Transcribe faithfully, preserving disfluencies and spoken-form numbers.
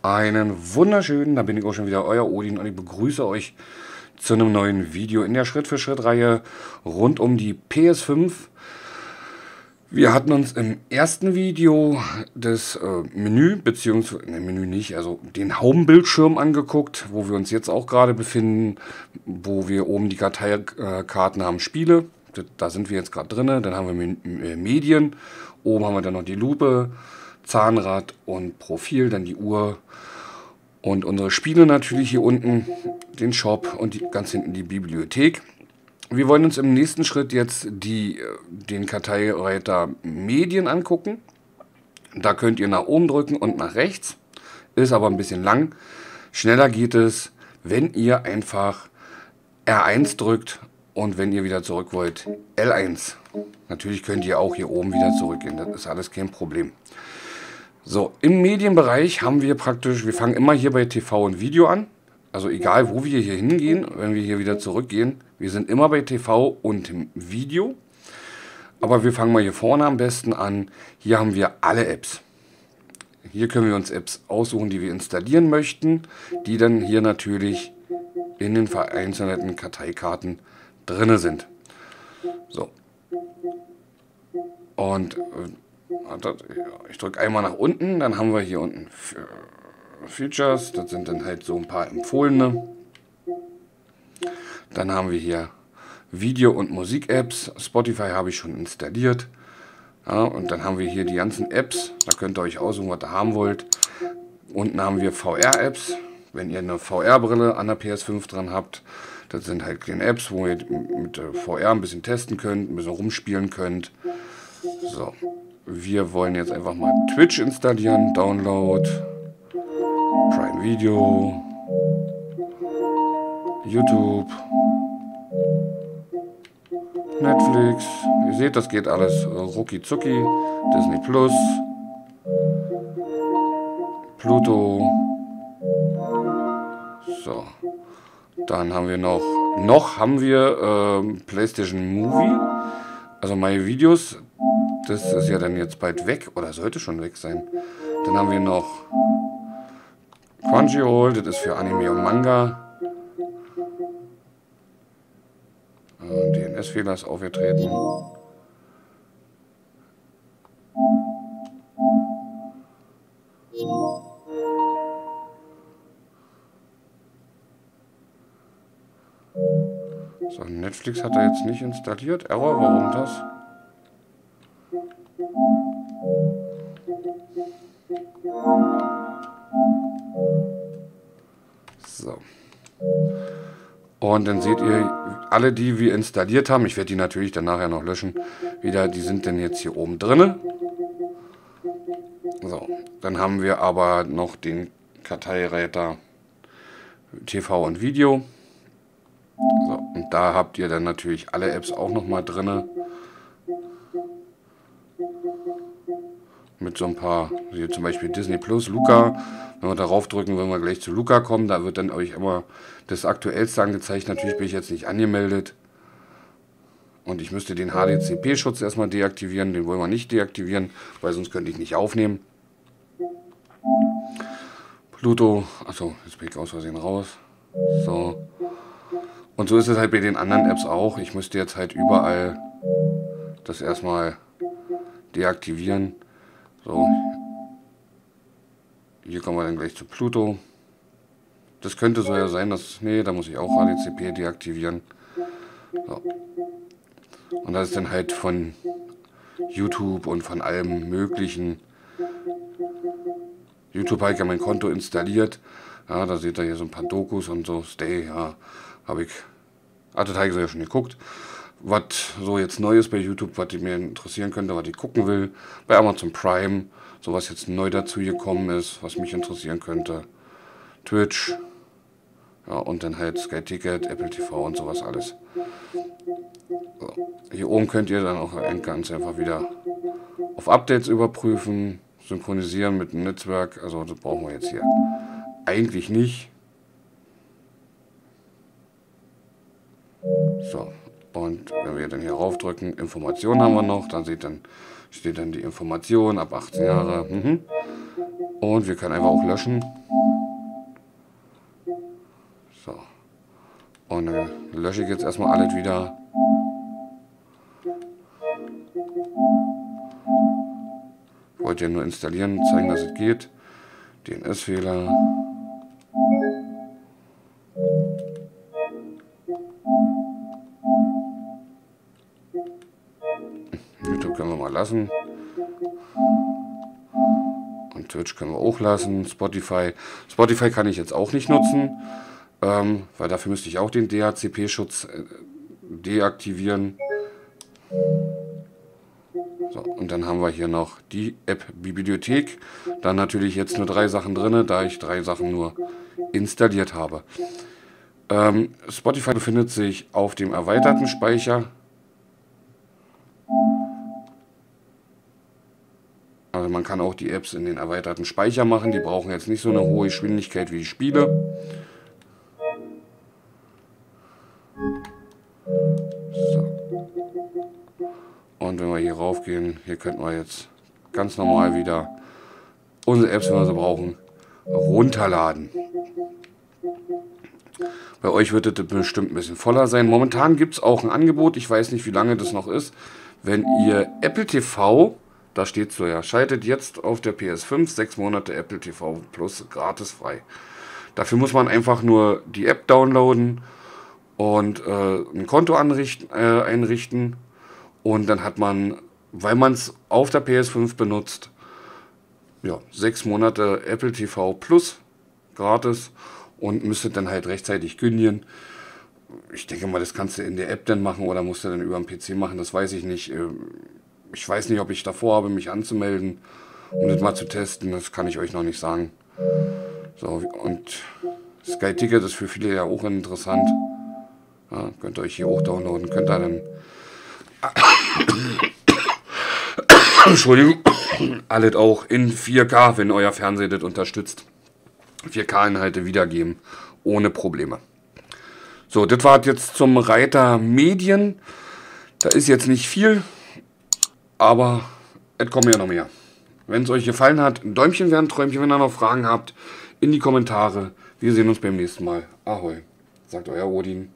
Einen wunderschönen, da bin ich auch schon wieder, euer Odin, und ich begrüße euch zu einem neuen Video in der Schritt-für-Schritt-Reihe rund um die P S fünf. Wir hatten uns im ersten Video das äh, Menü, beziehungsweise, ne, Menü nicht, also den Home-Bildschirm angeguckt, wo wir uns jetzt auch gerade befinden, wo wir oben die Karteikarten haben, Spiele, da sind wir jetzt gerade drin. Dann haben wir Medien, oben haben wir dann noch die Lupe, Zahnrad und Profil, dann die Uhr und unsere Spiele natürlich hier unten, den Shop und die, ganz hinten die Bibliothek. Wir wollen uns im nächsten Schritt jetzt die, den Karteireiter Medien angucken. Da könnt ihr nach oben drücken und nach rechts, ist aber ein bisschen lang. Schneller geht es, wenn ihr einfach R eins drückt und wenn ihr wieder zurück wollt, L eins. Natürlich könnt ihr auch hier oben wieder zurückgehen, das ist alles kein Problem. So, im Medienbereich haben wir praktisch, wir fangen immer hier bei T V und Video an. Also egal, wo wir hier hingehen, wenn wir hier wieder zurückgehen, wir sind immer bei T V und Video. Aber wir fangen mal hier vorne am besten an. Hier haben wir alle Apps. Hier können wir uns Apps aussuchen, die wir installieren möchten, die dann hier natürlich in den vereinzelten Karteikarten drin sind. So. Und ich drücke einmal nach unten, dann haben wir hier unten Features, das sind dann halt so ein paar empfohlene. Dann haben wir hier Video- und Musik-Apps. Spotify habe ich schon installiert. Ja, und dann haben wir hier die ganzen Apps, da könnt ihr euch aussuchen, was ihr haben wollt. Unten haben wir V R-Apps, wenn ihr eine V R-Brille an der P S fünf dran habt. Das sind halt kleine Apps, wo ihr mit V R ein bisschen testen könnt, ein bisschen rumspielen könnt. So. Wir wollen jetzt einfach mal Twitch installieren, Download, Prime Video, YouTube, Netflix. Ihr seht, das geht alles rucki zucki. Disney Plus, Pluto. So, dann haben wir noch, noch haben wir äh, PlayStation Movie, also meine Videos. Das ist ja dann jetzt bald weg, oder sollte schon weg sein. Dann haben wir noch Crunchyroll, das ist für Anime und Manga. D N S-Fehler ist aufgetreten. So, Netflix hat er jetzt nicht installiert. Error, warum das? So. Und dann seht ihr, alle die wir installiert haben, ich werde die natürlich dann nachher noch löschen, wieder, die sind dann jetzt hier oben drin. So, dann haben wir aber noch den Karteireiter T V und Video. So, und da habt ihr dann natürlich alle Apps auch nochmal drin. Mit so ein paar, hier zum Beispiel Disney Plus, Luca. Wenn wir darauf drücken, wenn wir gleich zu Luca kommen, da wird dann euch immer das Aktuellste angezeigt. Natürlich bin ich jetzt nicht angemeldet. Und ich müsste den H D C P-Schutz erstmal deaktivieren. Den wollen wir nicht deaktivieren, weil sonst könnte ich nicht aufnehmen. Pluto, achso, jetzt bin ich aus Versehen raus. So. Und so ist es halt bei den anderen Apps auch. Ich müsste jetzt halt überall das erstmal deaktivieren. So, hier kommen wir dann gleich zu Pluto. Das könnte so ja sein, dass, nee, da muss ich auch H D C P deaktivieren. So. Und das ist dann halt von YouTube und von allem möglichen. YouTube habe ich ja mein Konto installiert. Ja, da seht ihr hier so ein paar Dokus und so. Stay, ja, habe ich, ah, das habe ich so ja schon geguckt. Was so jetzt neu ist bei YouTube, was mir interessieren könnte, was ich gucken will. Bei Amazon Prime, so was jetzt neu dazu gekommen ist, was mich interessieren könnte. Twitch, ja, und dann halt Sky Ticket, Apple T V und sowas alles. So. Hier oben könnt ihr dann auch ganz einfach wieder auf Updates überprüfen, synchronisieren mit dem Netzwerk. Also das brauchen wir jetzt hier eigentlich nicht. So. Und wenn wir dann hier raufdrücken, Informationen haben wir noch, dann seht dann, steht dann die Information ab achtzehn Jahre. Mhm. Und wir können einfach auch löschen. So. Und dann lösche ich jetzt erstmal alles wieder. Ich wollte ja nur installieren, zeigen, dass es geht. D N S-Fehler. YouTube können wir mal lassen. Und Twitch können wir auch lassen. Spotify. Spotify kann ich jetzt auch nicht nutzen, ähm, weil dafür müsste ich auch den D H C P-Schutz äh, deaktivieren. So, und dann haben wir hier noch die App-Bibliothek. Da natürlich jetzt nur drei Sachen drin, da ich drei Sachen nur installiert habe. Ähm, Spotify befindet sich auf dem erweiterten Speicher. Also man kann auch die Apps in den erweiterten Speicher machen. Die brauchen jetzt nicht so eine hohe Geschwindigkeit wie die Spiele. So. Und wenn wir hier raufgehen, hier könnten wir jetzt ganz normal wieder unsere Apps, wenn wir sie brauchen, runterladen. Bei euch wird es bestimmt ein bisschen voller sein. Momentan gibt es auch ein Angebot, ich weiß nicht, wie lange das noch ist. Wenn ihr Apple T V, da steht so ja, schaltet jetzt auf der P S fünf sechs Monate Apple T V Plus gratis frei. Dafür muss man einfach nur die App downloaden und äh, ein Konto anrichten, äh, einrichten. Und dann hat man, weil man es auf der P S fünf benutzt, ja, sechs Monate Apple T V Plus gratis und müsstet dann halt rechtzeitig kündigen. Ich denke mal, das kannst du in der App dann machen oder musst du dann über den P C machen, das weiß ich nicht. Ich weiß nicht, ob ich davor habe, mich anzumelden, um das mal zu testen, das kann ich euch noch nicht sagen. So, und Sky Ticket ist für viele ja auch interessant. Ja, könnt ihr euch hier auch downloaden, könnt ihr dann Entschuldigung, alles auch in vier K, wenn euer Fernseher das unterstützt. vier K-Inhalte wiedergeben, ohne Probleme. So, das war jetzt zum Reiter Medien. Da ist jetzt nicht viel, aber es kommen ja noch mehr. Wenn es euch gefallen hat, ein Däumchen wäre ein Träumchen. Wenn ihr noch Fragen habt, in die Kommentare. Wir sehen uns beim nächsten Mal. Ahoi, sagt euer Odin.